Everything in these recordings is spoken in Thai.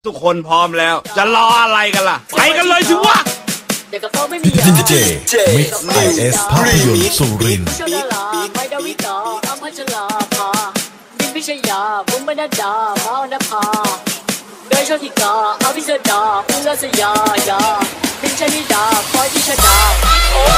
ทุกคนพร้อมแล้วจะรออะไรกันล่ะไปกันเลยสิวะดินเจมิกซ์ไอเอสภาพยนตร์สุรินทร์ไม่ดาวิกาอัมพัชลาภาดินพิชยาบุ้มบรรดามาอนภาโดยโชติกาอภิสดาอุลสยายาพิชนิดาคอยพิชดาโอ้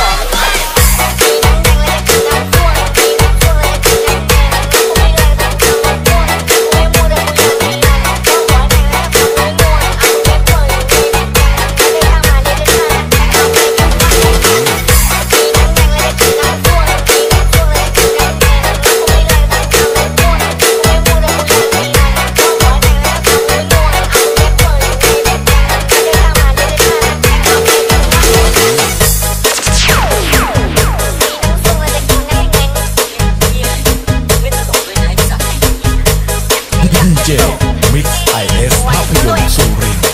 เจมิกซ์ไอเอสภาพยนตร์สุรินทร์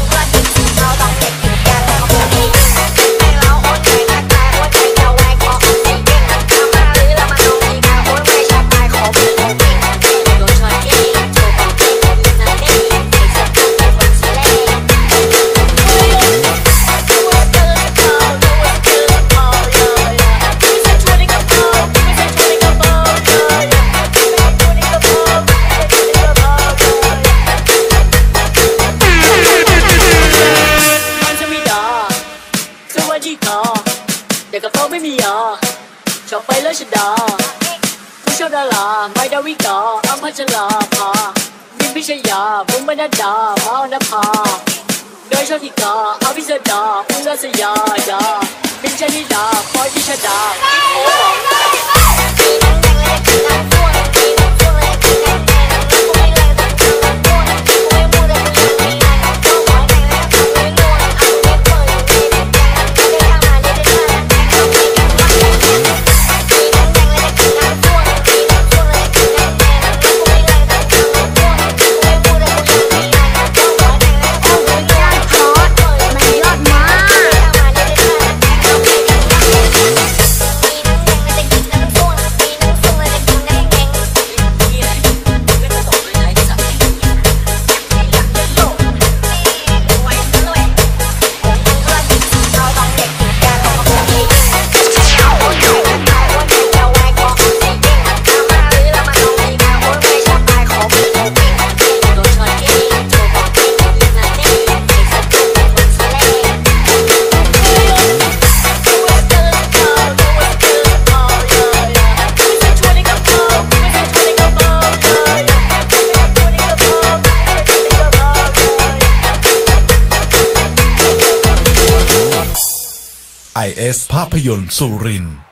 เด็กกับเขาไม่มียาชอบไปแล้วชดาผู้ชอบดาราไม่ดาวิกาอัมพัชลาภาดินพิชยาบุ้มบรรดามาอนภาโดยโชติกาอภิสดาอุลสยายาพิชนิดาคอยพิชดาไอเอสภาพยนตร์สุรินทร์